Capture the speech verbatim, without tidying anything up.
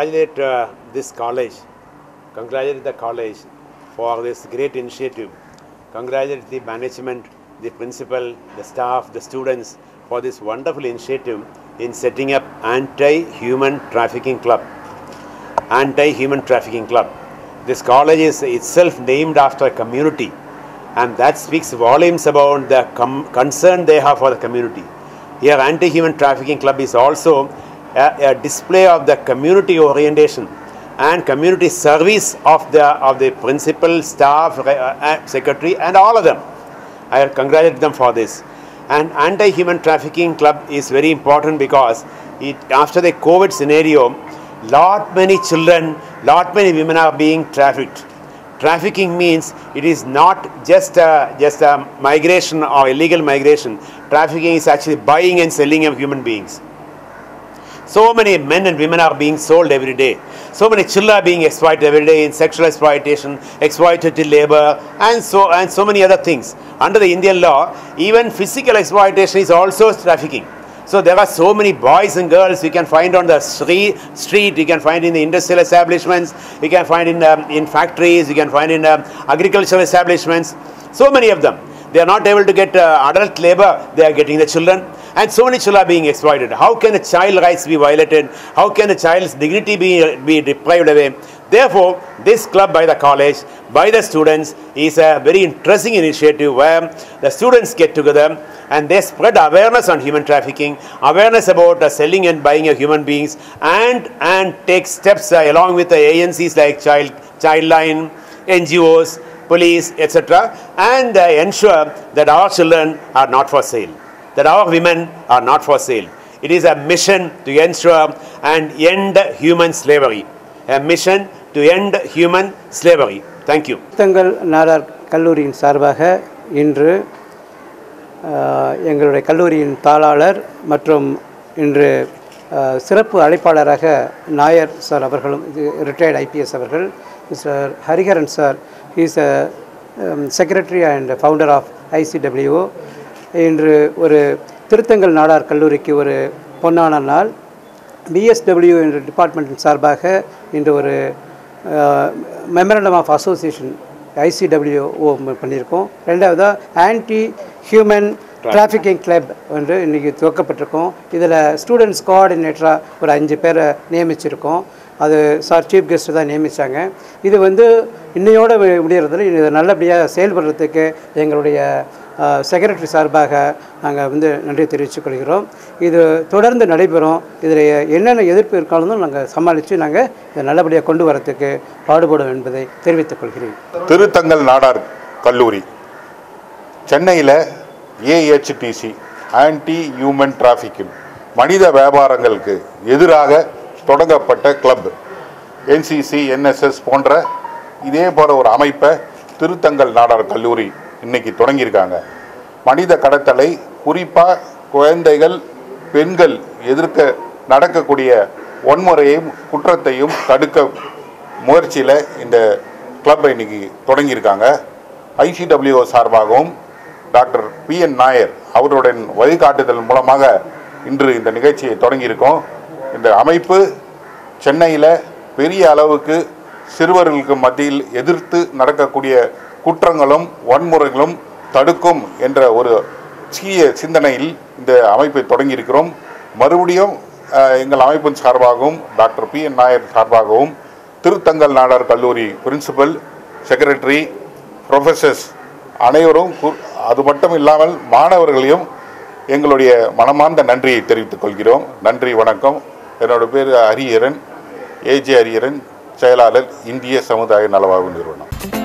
congratulate uh, this college, congratulate the college for this great initiative. Congratulate the management, the principal, the staff, the students for this wonderful initiative in setting up Anti-Human Trafficking Club. Anti-Human Trafficking Club. This college is itself named after a community, and that speaks volumes about the concern they have for the community. Here, Anti-Human Trafficking Club is also a, a display of the community orientation and community service of the of the principal, staff, uh, secretary, and all of them. I congratulate them for this. And Anti-Human Trafficking Club is very important because it, after the COVID scenario, lot many children, lot many women are being trafficked. Trafficking means it is not just a, just a migration or illegal migration. Trafficking is actually buying and selling of human beings. So many men and women are being sold every day. So many children are being exploited every day in sexual exploitation, exploitative labor, and so and so many other things. Under the Indian law, even physical exploitation is also trafficking. So there are so many boys and girls you can find on the street, street you can find in the industrial establishments, you can find in, um, in factories, you can find in um, agricultural establishments, so many of them. They are not able to get uh, adult labor, they are getting the children, and so many children are being exploited. How can a child rights be violated? How can a child's dignity be, be deprived away? Therefore, this club by the college, by the students, is a very interesting initiative where the students get together and they spread awareness on human trafficking, awareness about the selling and buying of human beings, and, and take steps uh, along with the agencies like Child, Childline, N G Os, police, et cetera, and uh, ensure that our children are not for sale, that our women are not for sale. It is a mission to ensure and end human slavery. A mission to end human slavery. Thank you. Thiruthangal Nadar கல்லூரியின் சார்பாக இன்று எங்களுடைய கல்லூரியின் தாளாளர் மற்றும் இன்று சிறப்பு அழைப்பாளராக நாயர் சார் அவர்களும் ரிட்டையர்ட் I P S அவர்கள், mister Hariharan sir, he is a um, secretary and founder of I C W O. இன்று ஒரு திருத்தங்கல் நாடார் கல்லூரிக்கு ஒரு பொன்னான நாள். B S W என்ற டிபார்ட்மெண்ட்டின் சார்பாக இன்று ஒரு memorandum of association I C W O பண்ணியிருக்கோம். ரெண்டாவதாக ஆன்டி ஹியூமன் டிராஃபிக்கிங் கிளப் என்று இன்றைக்கி துவக்கப்பட்டிருக்கோம். இதில் ஸ்டூடெண்ட்ஸ் கோஆர்டினேட்டராக ஒரு அஞ்சு பேரை நியமிச்சிருக்கோம். அது சார் சீஃப் கெஸ்ட்டு தான் நியமித்தாங்க. இது வந்து இன்னையோடு முடிகிறதுல இது நல்லபடியாக செயல்படுறதுக்கு எங்களுடைய செக்ரட்டரி சார்பாக நாங்கள் வந்து நன்றி தெரிவித்துக் கொள்கிறோம். இது தொடர்ந்து நடைபெறும். இதில் என்னென்ன எதிர்ப்பு இருக்காலும் நாங்கள் சமாளித்து நாங்கள் இதை நல்லபடியாக கொண்டு வரத்துக்கு பாடுபடும் என்பதை தெரிவித்துக் கொள்கிறேன். திருத்தங்கல் நாடார் கல்லூரி சென்னையில் A H T C anti human trafficking மனித வியாபாரங்களுக்கு எதிராக தொடங்கப்பட்ட club. N C C N S S போன்ற இதே போல ஒரு அமைப்பை திருத்தங்கல் நாடார் கல்லூரி இன்னைக்கு தொடங்கியிருக்காங்க. மனித கடத்தலை, குறிப்பாக குழந்தைகள், பெண்கள் எதிர்க்க நடக்கக்கூடிய வன்முறையையும் குற்றத்தையும் தடுக்க முயற்சியில் இந்த கிளப்பை இன்னைக்கு தொடங்கியிருக்காங்க. I C W O சார்பாகவும் டாக்டர் P N நாயர் அவருடன் வழிகாட்டுதல் மூலமாக இன்று இந்த நிகழ்ச்சியை தொடங்கியிருக்கோம். இந்த அமைப்பு சென்னையில் பெரிய அளவுக்கு சிறுவர்களுக்கு மத்தியில் எதிர்த்து நடக்கக்கூடிய குற்றங்களும் வன்முறைகளும் தடுக்கும் என்ற ஒரு சீய சிந்தனையில் இந்த அமைப்பை தொடங்கியிருக்கிறோம். மறுபடியும் எங்கள் அமைப்பின் சார்பாகவும் டாக்டர் P N நாயர் சார்பாகவும் திருத்தங்கல் நாடார் கல்லூரி பிரின்சிபல், செக்ரட்டரி, ப்ரொஃபஸர்ஸ் அனைவரும், அது மட்டும் இல்லாமல் மாணவர்களையும் எங்களுடைய மனமார்ந்த நன்றியை தெரிவித்துக் கொள்கிறோம். நன்றி, வணக்கம். என்னோட பேர் ஹரிஹரன், ஏஜே ஹரிஹரன், செயலாளர், இந்திய சமுதாய நலவாழ்வு நிறுவனம்.